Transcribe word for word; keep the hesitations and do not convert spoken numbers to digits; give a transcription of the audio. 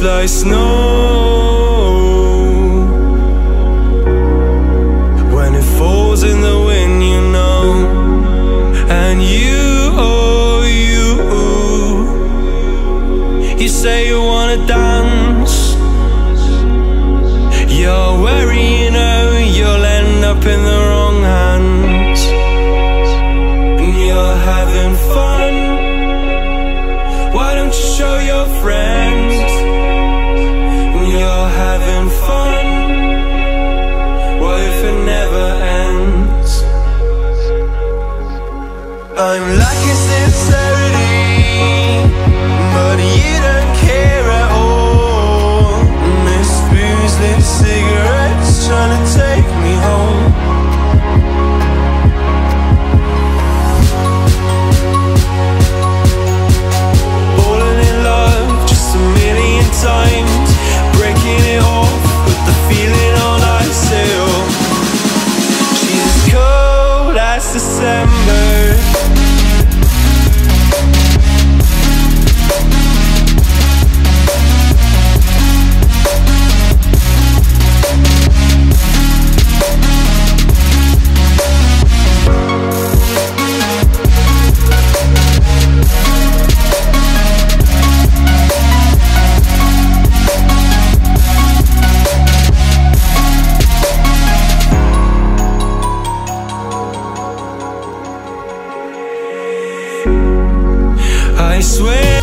like snow when it falls in the wind, you know. And you, oh you, you say you wanna dance. You're worried, you know, you'll end up in the wrong hands. And you're having fun. Why don't you show your friends? And you're having fun. What if it never ends? I'm lacking sincerity, but you don't care at all. Miss booze, lit cigarettes, trying to take me home. Falling in love just a million times, breaking it off, put the feeling on ice still. She's as cold as December. I swear